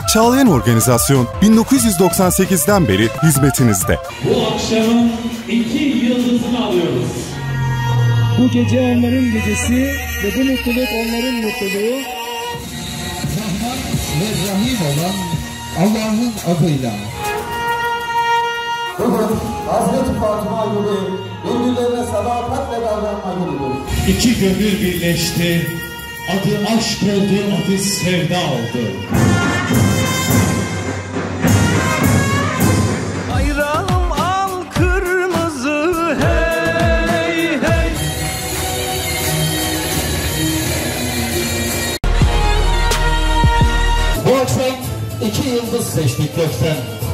Çağlayan Organizasyon 1998'den beri hizmetinizde. Bu akşamın 2 yıldızını alıyoruz. Bu gece onların gecesi ve bu mutluluk onların mutluluğu. Rahman ve Rahim olan Allah'ın adıyla. Bugün Hazreti Fatıma gibi birbirlerine sadakatle davranma günüdür. İki gönül birleşti, adı aşk oldu, adı sevda oldu. Bayrağım al kırmızı hey hey. Bu akşam 2 yıldız seçtik gökten.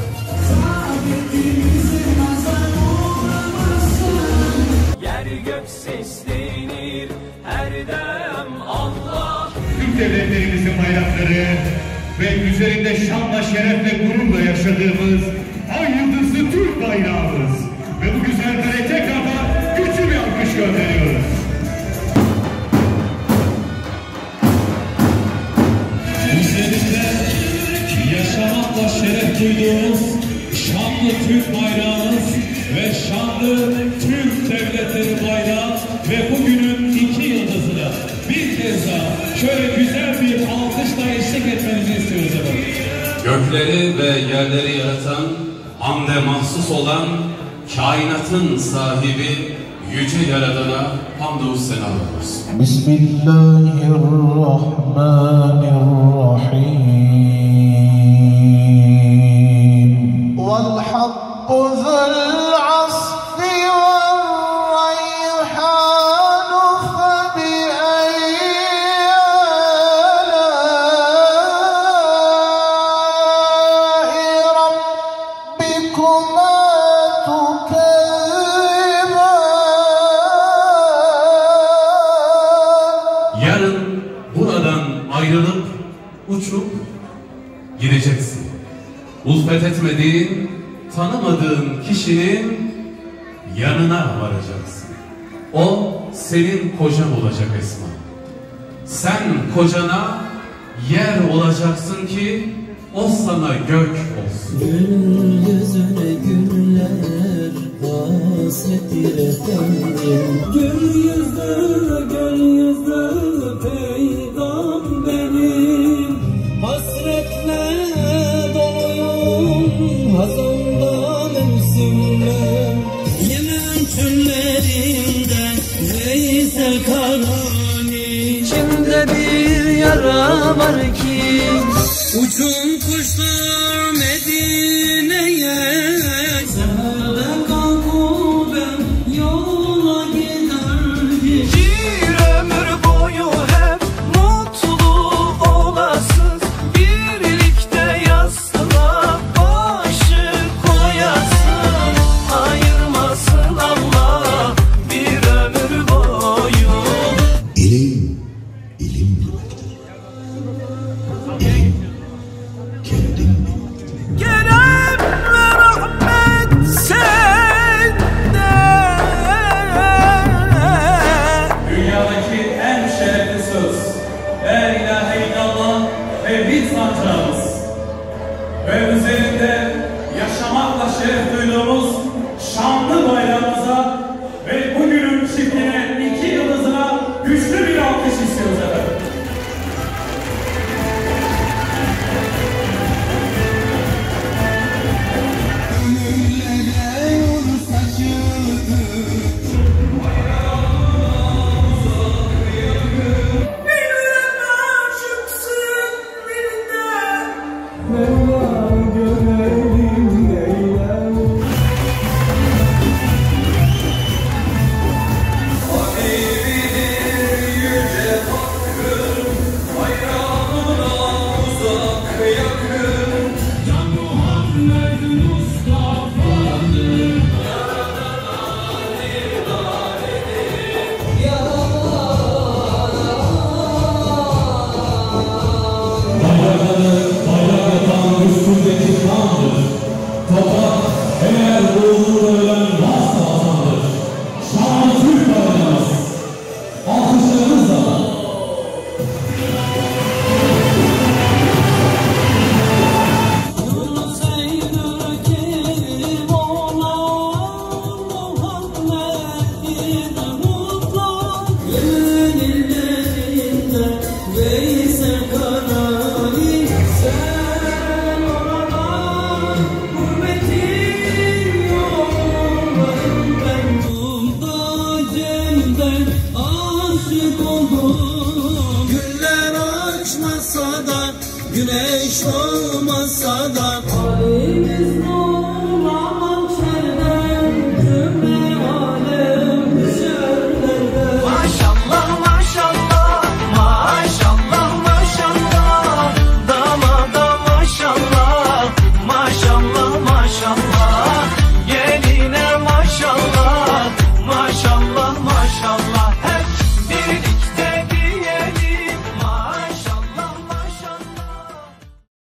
Yer gök seslenir her dem Allah. Türk devletlerimizin bayrakları ve üzerinde şanla, şerefle, gururla yaşadığımız ay yıldızlı Türk bayrağımız. Ve bu güzel kale tekrardan güçlü bir alkış gönderiyoruz. Üzerinde yaşamakla şeref duyduğumuz şanlı Türk bayrağımız ve şanlı Türk devletleri bayrağı ve bugünün 2 yıldızına bir kez daha şöyle güzel bir alkışla eşlik etmenizi istiyoruz efendim. Gökleri ve yerleri yaratan, hamde mahsus olan, kainatın sahibi Yüce Yaradan'a hamdü senalar olsun. Bismillahirrahmanirrahim. Vel hakku zul asfi vel reyhanu febi eyyâlâi rabbikuma Yarın buradan ayrılıp uçup gideceksin. Ulfet etmediğin, tanımadığın kişinin yanına varacaksın. O senin kocan olacak Esma. Sen kocana yer olacaksın ki o sana gök olsun. Gül yüzüne güller hasrettir efendim. Gül yüzlü peygamberim. Hasretle doluyum hazanda mevsimler. Yemen çöllerinde Veysel Karani. İçimde bir yara var ki uçun kuşlar Medine'ye. Seherde kalkıp ben yola giderdim. Bir ömür boyu hep mutlu olasınız. Birlikte yastığa başı koyasın. Ayırmasın Allah bir ömür boyu. İlim demektir. İlim kendin demektir. Kerem ve rahmet sende. Dünyadaki en şerefli söz La ilahe illallah ve biz mantramız. Ve üzerinde yaşamakla şeref duyduğumuz şanlı bayrağımıza ve bugünün çiftine 2 yıldızına güçlü bir alkış istiyoruz efendim. Gönüllere yol saçıldı. Mevla görelim eylem. Bayrak atan güneş olmasa da halimiz ne olur?